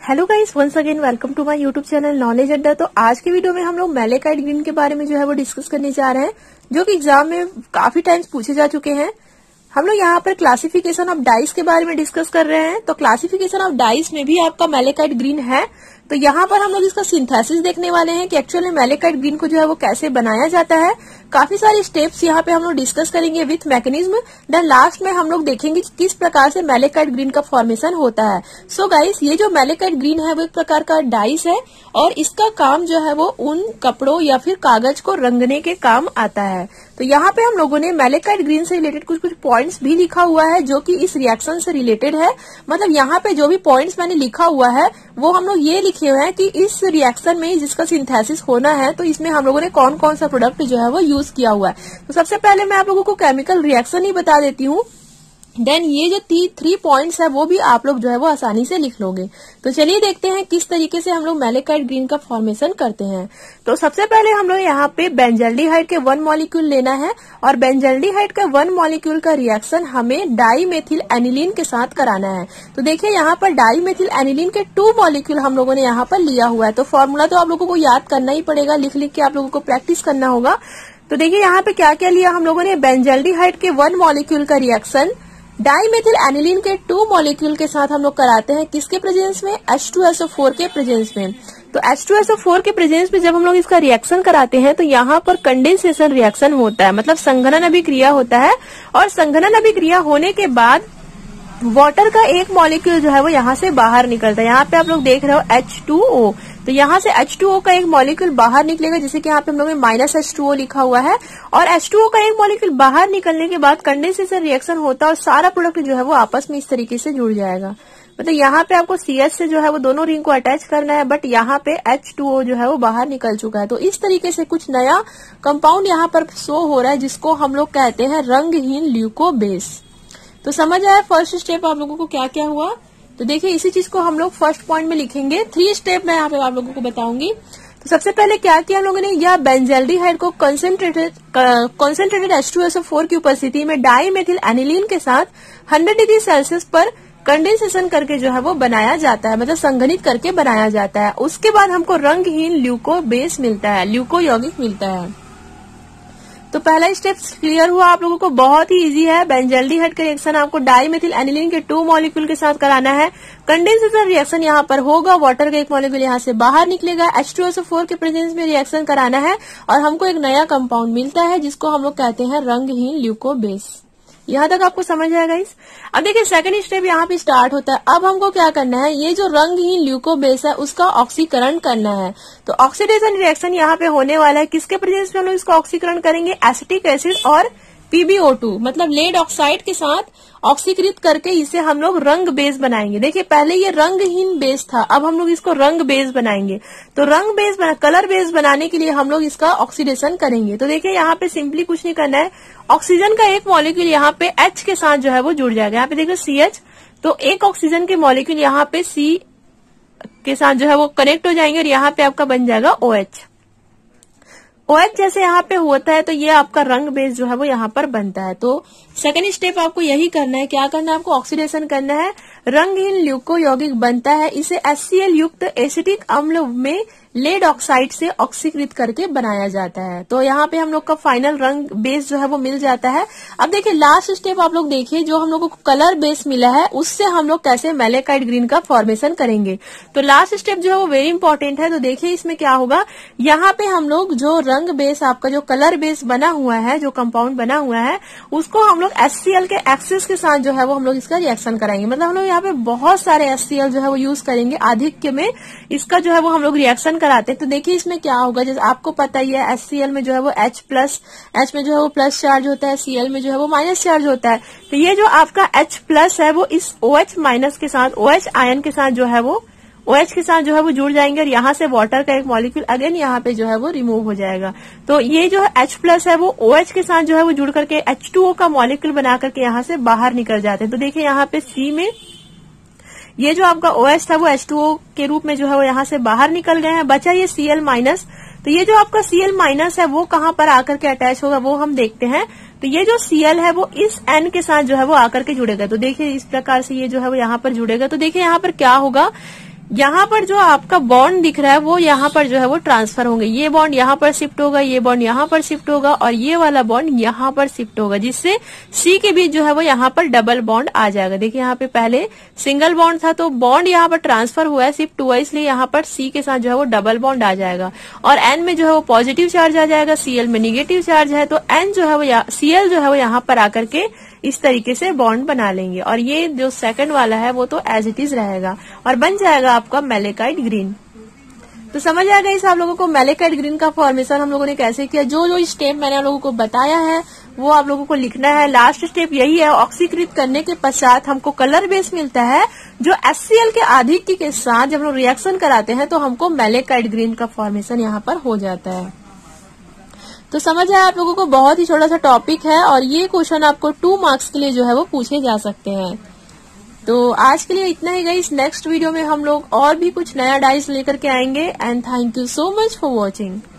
Hello guys, once again welcome to my YouTube channel knowledge Adda. तो आज की video में हम लोग मैलेकाइट ग्रीन के बारे में जो है वो डिस्कस करने जा रहे हैं, जो कि एग्जाम में काफी टाइम्स पूछे जा चुके हैं। हम लोग यहाँ पर क्लासिफिकेशन ऑफ डाइस के बारे में डिस्कस कर रहे हैं। तो क्लासिफिकेशन ऑफ डाइस में भी आपका मैलेकाइट ग्रीन है। तो यहाँ पर हम लोग इसका सिंथेसिस देखने वाले हैं कि एक्चुअली मैलेकाइट ग्रीन को जो है वो कैसे बनाया जाता है। काफी सारे स्टेप्स यहाँ पे हम लोग डिस्कस करेंगे विथ मैकेनिज्म। देन लास्ट में हम लोग देखेंगे कि किस प्रकार से मैलेकाइट ग्रीन का फॉर्मेशन होता है। सो गाइस, ये जो मैलेकाइट ग्रीन है वो एक प्रकार का डाइस है और इसका काम जो है वो उन कपड़ों या फिर कागज को रंगने के काम आता है। तो यहाँ पे हम लोगों ने मैलेकाइट ग्रीन से रिलेटेड कुछ पॉइंट्स भी लिखा हुआ है जो कि इस रिएक्शन से रिलेटेड है। मतलब यहाँ पे जो भी पॉइंट्स मैंने लिखा हुआ है वो हम लोग ये लिखे हुए हैं कि इस रिएक्शन में जिसका सिंथेसिस होना है तो इसमें हम लोगों ने कौन कौन सा प्रोडक्ट जो है वो यूज किया हुआ है। तो सबसे पहले मैं आप लोगों को केमिकल रिएक्शन ही बता देती हूँ। देन ये जो 3 पॉइंट्स है वो भी आप लोग जो है वो आसानी से लिख लोगे। तो चलिए देखते हैं किस तरीके से हम लोग मैलेकाइट ग्रीन का फॉर्मेशन करते हैं। तो सबसे पहले हम लोग यहाँ पे बेंजल्डिहाइड के 1 मॉलिक्यूल लेना है और बेंजल्डिहाइड का 1 मॉलिक्यूल का रिएक्शन हमें डाईमेथिल एनिलीन के साथ कराना है। तो देखिए यहाँ पर डाईमेथिल एनिलीन के 2 मॉलिक्यूल हम लोगों ने यहाँ पर लिया हुआ है। तो फॉर्मूला तो आप लोगों को याद करना ही पड़ेगा, लिख लिख के आप लोगों को प्रैक्टिस करना होगा। तो देखिए यहाँ पे क्या क्या लिया हम लोगों ने। बेंजल्डिहाइड के 1 मॉलिक्यूल का रिएक्शन डाईमेथिल एनिलीन के 2 मॉलिक्यूल के साथ हम लोग कराते हैं। किसके प्रेजेंस में? H2SO4 के प्रेजेंस में। तो H2SO4 के प्रेजेंस में जब हम लोग इसका रिएक्शन कराते हैं तो यहाँ पर कंडेंसेशन रिएक्शन होता है, मतलब संघनन अभिक्रिया होता है। और संघनन अभिक्रिया होने के बाद वाटर का एक मॉलिक्यूल जो है वो यहाँ से बाहर निकलता है। यहाँ पे आप लोग देख रहे हो H2O। तो यहाँ से H2O का एक मॉलिक्यूल बाहर निकलेगा, जैसे कि यहाँ पे हम लोग -H2O लिखा हुआ है। और H2O का एक मॉलिक्यूल बाहर निकलने के बाद कंडेंसेशन रिएक्शन होता है और सारा प्रोडक्ट जो है वो आपस में इस तरीके से जुड़ जाएगा। मतलब यहाँ पे आपको CH से जो है वो दोनों रिंग को अटैच करना है, बट यहाँ पे H2O जो है वो बाहर निकल चुका है। तो इस तरीके से कुछ नया कंपाउंड यहाँ पर शो हो रहा है जिसको हम लोग कहते हैं रंगहीन ल्यूको बेस। तो समझ आया फर्स्ट स्टेप आप लोगों को क्या क्या हुआ। तो देखिए इसी चीज को हम लोग फर्स्ट पॉइंट में लिखेंगे। 3 स्टेप मैं यहाँ पे आप लोगों को बताऊंगी। तो सबसे पहले क्या किया हम लोगों ने, या बेंजल्डिहाइड को कंसंट्रेटेड H2SO4 की उपस्थिति में डाईमेथिल एनिलीन के साथ 100 डिग्री सेल्सियस पर कंडेंसेशन करके जो है वो बनाया जाता है, मतलब संघनित करके बनाया जाता है। उसके बाद हमको रंगहीन ल्यूको बेस मिलता है, ल्यूको यौगिक मिलता है। तो पहला स्टेप क्लियर हुआ आप लोगों को, बहुत ही इजी है। बेंजल्डिहाइड का रिएक्शन आपको डाईमेथिल एनिलीन के 2 मॉलिक्यूल के साथ कराना है। कंडेंसेशन रिएक्शन यहाँ पर होगा, वाटर का एक मॉलिक्यूल यहाँ से बाहर निकलेगा, H2SO4 के प्रेजेंस में रिएक्शन कराना है और हमको एक नया कंपाउंड मिलता है जिसको हम लोग कहते हैं रंगहीन ल्यूको बेस। यहाँ तक आपको समझ आएगा इस। अब देखिए सेकंड स्टेप यहाँ पे स्टार्ट होता है। अब हमको क्या करना है, ये जो रंगहीन ल्यूको बेस है उसका ऑक्सीकरण करना है। तो ऑक्सीडेशन रिएक्शन यहाँ पे होने वाला है। किसके प्रेजेंस में हम लोग इसका ऑक्सीकरण करेंगे? एसिटिक एसिड और PbO2 मतलब लेड ऑक्साइड के साथ ऑक्सीकृत करके इसे हम लोग रंग बेस बनाएंगे। देखिए पहले ये रंगहीन बेस था, अब हम लोग इसको रंग बेस बनाएंगे। तो रंग बेस कलर बेस बनाने के लिए हम लोग इसका ऑक्सीडेशन करेंगे। तो देखिए यहाँ पे सिंपली कुछ नहीं करना है, ऑक्सीजन का एक मॉलिक्यूल यहाँ पे H के साथ जो है वो जुड़ जाएगा। यहाँ पे देखो CH, तो एक ऑक्सीजन के मॉलिक्यूल यहाँ पे C के साथ जो है वो कनेक्ट हो जाएंगे और यहाँ पे आपका बन जाएगा OH। OH जैसे यहाँ पे होता है तो ये आपका रंग बेस जो है वो यहाँ पर बनता है। तो सेकंड स्टेप आपको यही करना है। क्या करना है? आपको ऑक्सीडेशन करना है। रंगहीन ल्यूको यौगिक बनता है, इसे HCl युक्त एसिटिक अम्ल में लेड ऑक्साइड से ऑक्सीकृत करके बनाया जाता है। तो यहाँ पे हम लोग का फाइनल रंग बेस जो है वो मिल जाता है। अब देखिए लास्ट स्टेप आप लोग देखिए, जो हम लोगों को कलर बेस मिला है उससे हम लोग कैसे मैलेकाइट ग्रीन का फॉर्मेशन करेंगे। तो लास्ट स्टेप जो है वो वेरी इंपॉर्टेंट है। तो देखिए इसमें क्या होगा, यहाँ पे हम लोग जो रंग बेस आपका जो कलर बेस बना हुआ है, जो कंपाउंड बना हुआ है, उसको हम लोग HCl के एक्सेस के साथ जो है वो हम लोग इसका रिएक्शन कराएंगे। मतलब हम लोग यहाँ पे बहुत सारे HCl जो है वो यूज करेंगे, आधिक्य में इसका जो है वो हम लोग रिएक्शन कराते हैं। तो देखिए इसमें क्या होगा, जैसे आपको पता ही है HCl में जो है वो H में जो है वो प्लस चार्ज होता है, Cl में जो है वो माइनस चार्ज होता है। तो ये जो आपका H+ है वो इस OH- के साथ, OH आयन के साथ जो है वो OH के साथ जो है वो जुड़ जाएंगे और यहाँ से वाटर का एक मॉलिक्यूल अगेन यहाँ पे जो है वो रिमूव हो जाएगा। तो ये जो H+ है वो OH के साथ जो है वो जुड़ करके H2O का मॉलिक्यूल बना करके यहाँ से बाहर निकल जाते हैं। तो देखिए यहाँ पे C में ये जो आपका OH था वो H2O के रूप में जो है वो यहाँ से बाहर निकल गए हैं, बचा ये Cl-। तो ये जो आपका Cl- है वो कहाँ पर आकर के अटैच होगा वो हम देखते हैं। तो ये जो Cl है वो इस N के साथ जो है वो आकर के जुड़ेगा। तो देखिए इस प्रकार से ये जो है वो यहाँ पर जुड़ेगा। तो देखिए यहाँ पर क्या होगा, यहाँ पर जो आपका बॉन्ड दिख रहा है वो यहाँ पर जो है वो ट्रांसफर होंगे। ये बॉन्ड यहाँ पर शिफ्ट होगा, ये बॉन्ड यहाँ पर शिफ्ट होगा और ये वाला बॉन्ड यहाँ पर शिफ्ट होगा, जिससे सी के बीच जो है वो यहाँ पर डबल बॉन्ड आ जाएगा। देखिए यहाँ पे पहले सिंगल बॉन्ड था तो बॉन्ड यहाँ पर ट्रांसफर हुआ है, शिफ्ट हुआ, इसलिए यहाँ पर सी के साथ जो है वो डबल बॉन्ड आ जाएगा और एन में जो है वो पॉजिटिव चार्ज आ जाएगा, सीएल में निगेटिव चार्ज है तो एन जो है वो सीएल जो है वो यहाँ पर आकर के इस तरीके से बॉन्ड बना लेंगे और ये जो सेकंड वाला है वो तो एज इट इज रहेगा और बन जाएगा आपका मैलेकाइट ग्रीन। तो समझ आ गया इस आप लोगों को मैलेकाइट ग्रीन का फॉर्मेशन हम लोगों ने कैसे किया। जो जो स्टेप मैंने आप लोगों को बताया है वो आप लोगों को लिखना है। लास्ट स्टेप यही है, ऑक्सीकृत करने के पश्चात हमको कलर बेस मिलता है जो HCl के आधिक्य के साथ जब हम लोग रिएक्शन कराते हैं तो हमको मैलेकाइट ग्रीन का फॉर्मेशन यहाँ पर हो जाता है। तो समझ आया आप लोगों को, बहुत ही छोटा सा टॉपिक है और ये क्वेश्चन आपको 2 मार्क्स के लिए जो है वो पूछे जा सकते हैं। तो आज के लिए इतना ही गाइस, नेक्स्ट वीडियो में हम लोग और भी कुछ नया डाइस लेकर के आएंगे and thank you so much for watching.